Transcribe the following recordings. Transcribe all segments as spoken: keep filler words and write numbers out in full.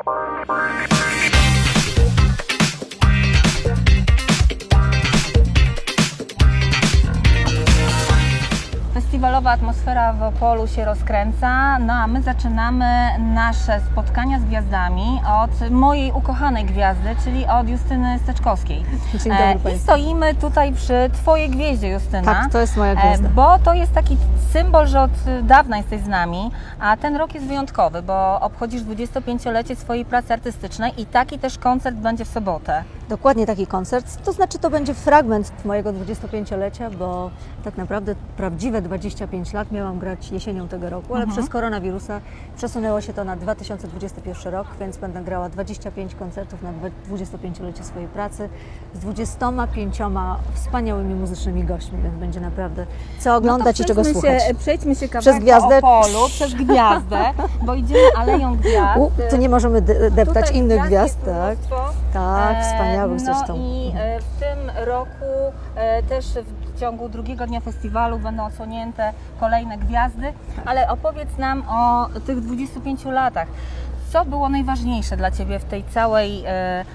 Festiwalowa atmosfera w Opolu się rozkręca, no a my zaczynamy nasze spotkania z gwiazdami od mojej ukochanej gwiazdy, czyli od Justyny Steczkowskiej. Dzień dobry e, I stoimy tutaj przy Twojej gwieździe, Justyna. Tak, to jest moja gwiazda. E, bo to jest taki symbol, że od dawna jesteś z nami, a ten rok jest wyjątkowy, bo obchodzisz dwudziestopięciolecie swojej pracy artystycznej i taki też koncert będzie w sobotę. Dokładnie taki koncert, to znaczy to będzie fragment mojego dwudziestopięciolecia, bo tak naprawdę prawdziwe dwadzieścia pięć lat miałam grać jesienią tego roku, ale mhm. przez koronawirusa przesunęło się to na dwa tysiące dwudziesty pierwszy rok, więc będę grała dwadzieścia pięć koncertów na dwudziestopięciolecie swojej pracy z dwudziestoma pięcioma wspaniałymi muzycznymi gośćmi, więc będzie naprawdę co oglądać no i czego słuchać. Się, przejdźmy się kawałek przez gwiazdę. Po Opolu, przez gwiazdę, bo idziemy Aleją Gwiazd. U, tu nie możemy de deptać Tutaj innych gwiazd, tak? Tak, wspaniałych no zresztą. I w tym roku też w ciągu drugiego dnia festiwalu będą odsłonięte kolejne gwiazdy, ale opowiedz nam o tych dwudziestu pięciu latach. Co było najważniejsze dla Ciebie w tej całej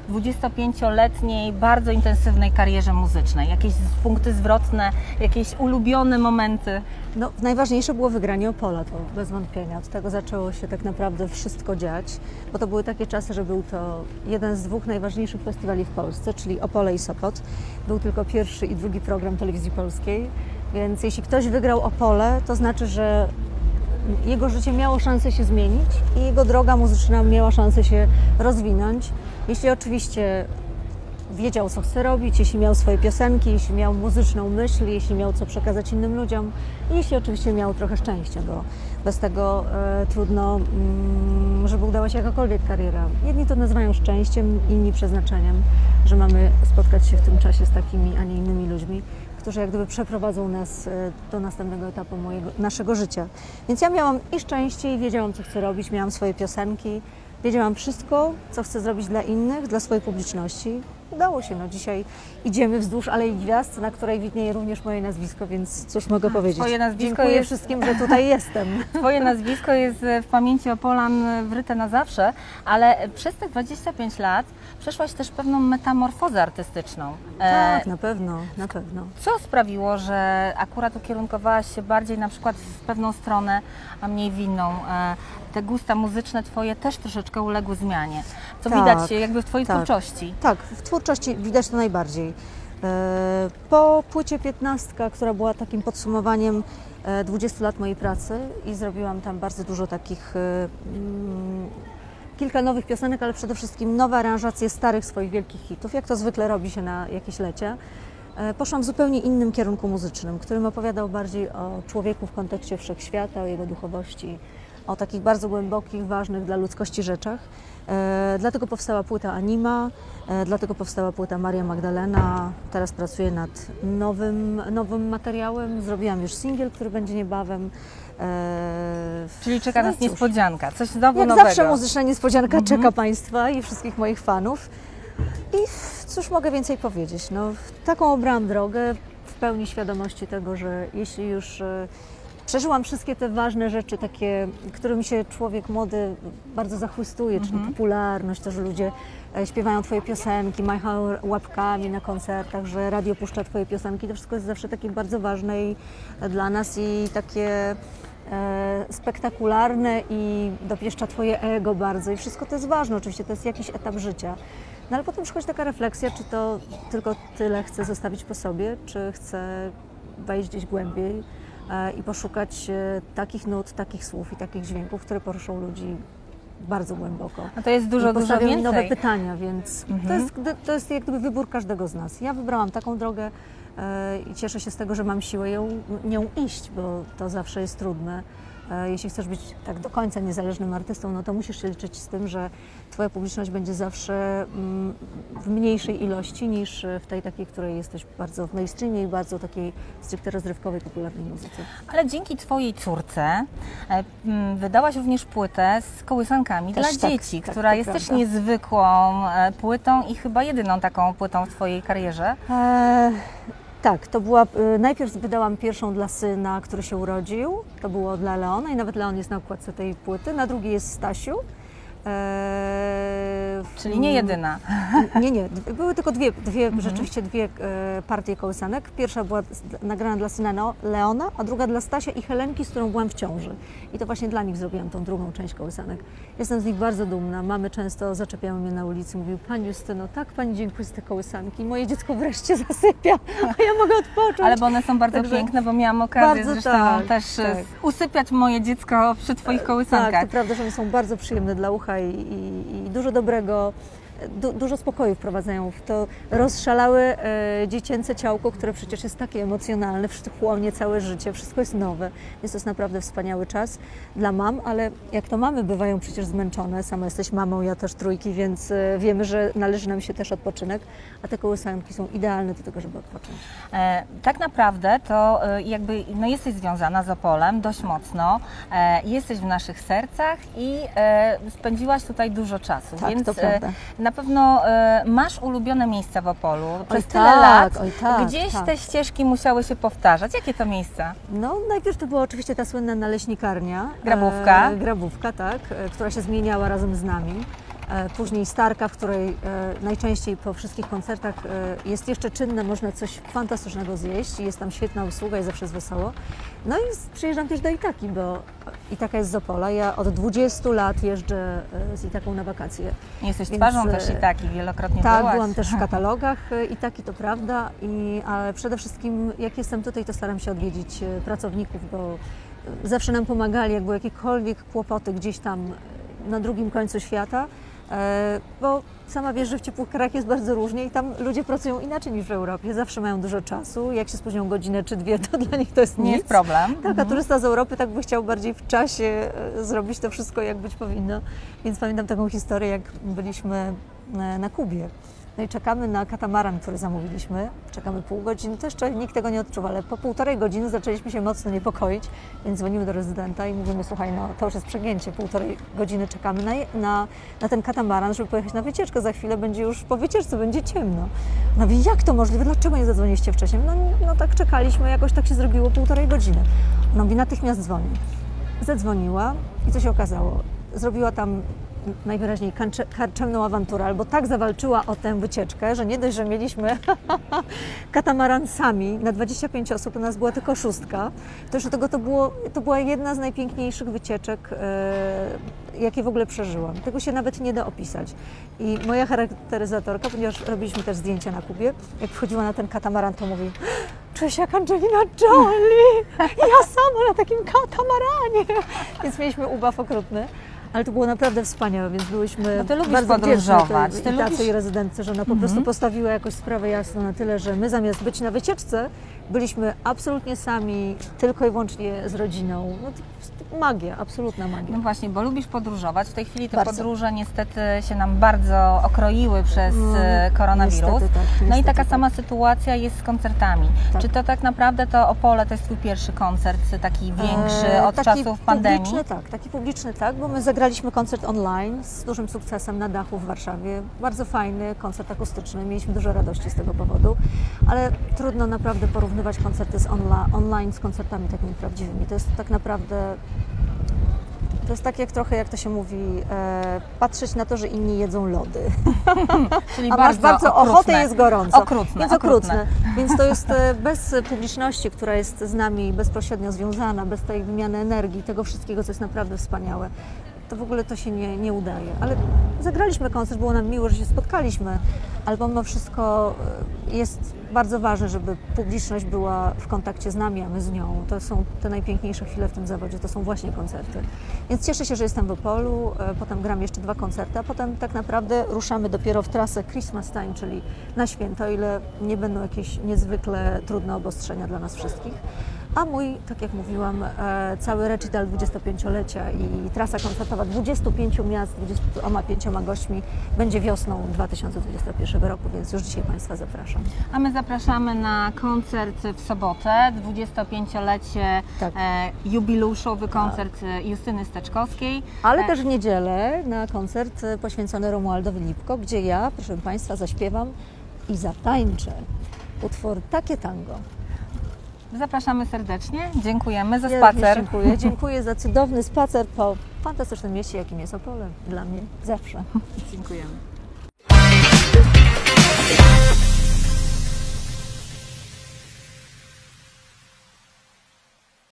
dwudziestopięcioletniej, bardzo intensywnej karierze muzycznej? Jakieś punkty zwrotne, jakieś ulubione momenty? No, najważniejsze było wygranie Opola, to bez wątpienia. Od tego zaczęło się tak naprawdę wszystko dziać, bo to były takie czasy, że był to jeden z dwóch najważniejszych festiwali w Polsce, czyli Opole i Sopot. Był tylko pierwszy i drugi program telewizji polskiej, więc jeśli ktoś wygrał Opole, to znaczy, że jego życie miało szansę się zmienić i jego droga muzyczna miała szansę się rozwinąć. Jeśli oczywiście wiedział, co chce robić, jeśli miał swoje piosenki, jeśli miał muzyczną myśl, jeśli miał co przekazać innym ludziom i jeśli oczywiście miał trochę szczęścia, bo bez tego e, trudno, mm, żeby udała się jakakolwiek kariera. Jedni to nazywają szczęściem, inni przeznaczeniem, że mamy spotkać się w tym czasie z takimi, a nie innymi ludźmi, którzy jak gdyby przeprowadzą nas do następnego etapu mojego, naszego życia. Więc ja miałam i szczęście, i wiedziałam, co chcę robić, miałam swoje piosenki, wiedziałam wszystko, co chcę zrobić dla innych, dla swojej publiczności. Udało się. No, dzisiaj idziemy wzdłuż Alei Gwiazd, na której widnieje również moje nazwisko, więc cóż mogę powiedzieć. Twoje nazwisko Dziękuję jest... wszystkim, że tutaj jestem. Twoje nazwisko jest w pamięci Opolan wryte na zawsze, ale przez te dwadzieścia pięć lat przeszłaś też pewną metamorfozę artystyczną. Tak, na pewno, na pewno. Co sprawiło, że akurat ukierunkowałaś się bardziej na przykład w pewną stronę, a mniej w inną? Te gusta muzyczne Twoje też troszeczkę uległy zmianie. Co tak, widać jakby w Twojej tak, twórczości? Tak, w twórczości widać to najbardziej. Po płycie piętnastka, która była takim podsumowaniem dwudziestu lat mojej pracy i zrobiłam tam bardzo dużo takich, mm, kilka nowych piosenek, ale przede wszystkim nowe aranżacje starych swoich wielkich hitów, jak to zwykle robi się na jakieś lecie. Poszłam w zupełnie innym kierunku muzycznym, którym opowiadał bardziej o człowieku w kontekście wszechświata, o jego duchowości, o takich bardzo głębokich, ważnych dla ludzkości rzeczach. E, dlatego powstała płyta Anima, e, dlatego powstała płyta Maria Magdalena. Teraz pracuję nad nowym, nowym materiałem. Zrobiłam już singiel, który będzie niebawem. E, Czyli czeka no nas cóż, niespodzianka, coś znowu jak nowego. zawsze muzyczna niespodzianka Mhm. czeka Państwa i wszystkich moich fanów. I cóż mogę więcej powiedzieć? No, taką obrałam drogę w pełni świadomości tego, że jeśli już przeżyłam wszystkie te ważne rzeczy, takie, którymi się człowiek młody bardzo zachłystuje, czyli Mhm. popularność, to, że ludzie śpiewają Twoje piosenki, machają łapkami na koncertach, że radio puszcza Twoje piosenki, to wszystko jest zawsze takie bardzo ważne i dla nas i takie e, spektakularne i dopieszcza Twoje ego bardzo i wszystko to jest ważne, oczywiście to jest jakiś etap życia. No ale potem przychodzi taka refleksja, czy to tylko tyle chcę zostawić po sobie, czy chcę wejść gdzieś głębiej i poszukać takich nut, takich słów i takich dźwięków, które poruszą ludzi bardzo głęboko. A to jest dużo, dużo więcej. Nowe pytania, więc mhm. to, jest, to jest jak gdyby wybór każdego z nas. Ja wybrałam taką drogę e, i cieszę się z tego, że mam siłę ją, nią iść, bo to zawsze jest trudne. E, jeśli chcesz być tak do końca niezależnym artystą, no to musisz się liczyć z tym, że Twoja publiczność będzie zawsze mm, w mniejszej ilości niż w tej takiej, której jesteś bardzo w mainstreamie i bardzo takiej stricte rozrywkowej, popularnej muzyce. Ale dzięki Twojej córce e, m, wydałaś również płytę z kołysankami Też dla tak, dzieci, tak, która to jest prawda. też niezwykłą e, płytą i chyba jedyną taką płytą w Twojej karierze. E, tak, to była, e, najpierw wydałam pierwszą dla syna, który się urodził, to było dla Leona i nawet Leon jest na okładce tej płyty, na drugiej jest Stasiu. E, Czyli nie jedyna. Nie, nie. Były tylko dwie, dwie Mhm. rzeczywiście dwie e, partie kołysanek. Pierwsza była z- nagrana dla syna Neo- Leona, a druga dla Stasia i Helenki, z którą byłam w ciąży. I to właśnie dla nich zrobiłam tą drugą część kołysanek. Jestem z nich bardzo dumna. Mamy często zaczepiają mnie na ulicy, mówią: Pani Justyno, tak Pani dziękuję za te kołysanki. Moje dziecko wreszcie zasypia, a ja mogę odpocząć. Ale bo one są bardzo Także piękne, bo miałam okazję bardzo zresztą tak, też tak. tak. usypiać moje dziecko przy Twoich kołysankach. Tak, to prawda, że one są bardzo przyjemne dla ucha i, i, i dużo dobrego, du, dużo spokoju wprowadzają w to rozszalałe e, dziecięce ciałko, które przecież jest takie emocjonalne, chłonie całe życie, wszystko jest nowe, więc to jest naprawdę wspaniały czas dla mam, ale jak to mamy bywają przecież zmęczone, sama jesteś mamą, ja też trójki, więc e, wiemy, że należy nam się też odpoczynek, a te kołysanki są idealne do tego, żeby odpocząć. E, tak naprawdę to e, jakby no jesteś związana z Opolem dość mocno, e, jesteś w naszych sercach i e, spędziłaś tutaj dużo czasu, Tak, więc to prawda. E, na pewno e, masz ulubione miejsca w Opolu. Przez Oj, tyle tak, lat oj, tak, gdzieś tak. te ścieżki musiały się powtarzać. Jakie to miejsca? No, najpierw to była oczywiście ta słynna naleśnikarnia. Grabówka. E, grabówka, tak, e, która się zmieniała razem z nami. E, później Starka, w której e, najczęściej po wszystkich koncertach e, jest jeszcze czynne, można coś fantastycznego zjeść i jest tam świetna obsługa i zawsze jest wesoło. No i z- przyjeżdżam też do Itaki, bo Itaka jest z Opola. Ja od dwudziestu lat jeżdżę e, z Itaką na wakacje. Jesteś Więc, twarzą e, też i taki, wielokrotnie Tak, byłaś. byłam też w katalogach e, i taki to prawda, i, ale przede wszystkim jak jestem tutaj, to staram się odwiedzić e, pracowników, bo e, zawsze nam pomagali, jak były jakiekolwiek kłopoty gdzieś tam e, na drugim końcu świata, e, bo sama wiesz, że w ciepłych krajach jest bardzo różnie i tam ludzie pracują inaczej niż w Europie, zawsze mają dużo czasu, jak się spóźnią godzinę czy dwie, to dla nich to jest Nie nic. jest problem. Tak, a turysta z Europy tak by chciał bardziej w czasie e, zrobić to wszystko, jak być powinno. Więc pamiętam taką historię, jak byliśmy e, na Kubie. No i czekamy na katamaran, który zamówiliśmy. Czekamy pół godziny, to jeszcze nikt tego nie odczuwa, ale po półtorej godziny zaczęliśmy się mocno niepokoić, więc dzwonimy do rezydenta i mówimy: słuchaj, no to już jest przegięcie, półtorej godziny czekamy na, je- na, na ten katamaran, żeby pojechać na wycieczkę, za chwilę będzie już po wycieczce, będzie ciemno. No mówi: jak to możliwe, dlaczego nie zadzwoniliście wcześniej? No, no tak czekaliśmy, jakoś tak się zrobiło półtorej godziny. No mówi: natychmiast dzwoni. Zadzwoniła i co się okazało? Zrobiła tam najwyraźniej kancze- karczemną awanturę, albo tak zawalczyła o tę wycieczkę, że nie dość, że mieliśmy katamaran sami na dwadzieścia pięć osób, u nas była tylko szóstka, to już do tego to, było, to była jedna z najpiękniejszych wycieczek, e, jakie w ogóle przeżyłam. Tego się nawet nie da opisać. I moja charakteryzatorka, ponieważ robiliśmy też zdjęcia na Kubie, jak wchodziła na ten katamaran, to mówi: czuję się jak Angelina Jolie, ja sama na takim katamaranie. Więc mieliśmy ubaw okrutny. Ale to było naprawdę wspaniałe, więc byliśmy No ty lubisz bardzo podróżować, wdzięczne ty tej lubisz- i rezydentce, że ona po prostu postawiła jakoś sprawę jasno na tyle, że my zamiast być na wycieczce, byliśmy absolutnie sami, tylko i wyłącznie z rodziną. No to po prostu magia, absolutna magia. No właśnie, bo lubisz podróżować. W tej chwili te Bardzo. podróże niestety się nam bardzo okroiły przez No, e, koronawirus. niestety tak, no i niestety taka tak. sama sytuacja jest z koncertami. Tak. Czy to tak naprawdę to Opole to jest Twój pierwszy koncert, taki większy E, od taki czasów pandemii? Publiczny, tak, taki publiczny tak, bo my zagraliśmy koncert online z dużym sukcesem na dachu w Warszawie. Bardzo fajny koncert akustyczny, mieliśmy dużo radości z tego powodu, ale trudno naprawdę porównywać koncerty z onla, online z koncertami takimi prawdziwymi. To jest tak naprawdę, to jest tak jak trochę, jak to się mówi, e, patrzeć na to, że inni jedzą lody. Czyli A masz bardzo okrutne. ochotę, jest gorąco. Okrutne, Więc okrutne. okrutne. Więc to jest e, bez publiczności, która jest z nami bezpośrednio związana, bez tej wymiany energii, tego wszystkiego, co jest naprawdę wspaniałe, to w ogóle to się nie, nie udaje. Ale zagraliśmy koncert, było nam miło, że się spotkaliśmy, ale pomimo wszystko e, jest bardzo ważne, żeby publiczność była w kontakcie z nami, a my z nią. To są te najpiękniejsze chwile w tym zawodzie, to są właśnie koncerty. Więc cieszę się, że jestem w Opolu, e, potem gram jeszcze dwa koncerty, a potem tak naprawdę ruszamy dopiero w trasę Christmas Time, czyli na święto, o ile nie będą jakieś niezwykle trudne obostrzenia dla nas wszystkich. A mój, tak jak mówiłam, e, cały recital dwudziestopięciolecia i trasa koncertowa dwudziestu pięciu miast, dwudziestoma pięcioma gośćmi będzie wiosną dwa tysiące dwudziestego pierwszego roku, więc już dzisiaj Państwa zapraszam. A my zapraszamy na koncert w sobotę, dwudziestopięciolecie Tak. e, jubileuszowy koncert e, Justyny Steczkowskiej. Ale E, też w niedzielę na koncert e, poświęcony Romualdowi Lipko, gdzie ja, proszę Państwa, zaśpiewam i zatańczę utwór Takie Tango. Zapraszamy serdecznie, dziękujemy za Ja również spacer. dziękuję. Dziękuję za cudowny spacer po fantastycznym mieście, jakim jest Opole. Dla mnie zawsze. Dziękujemy.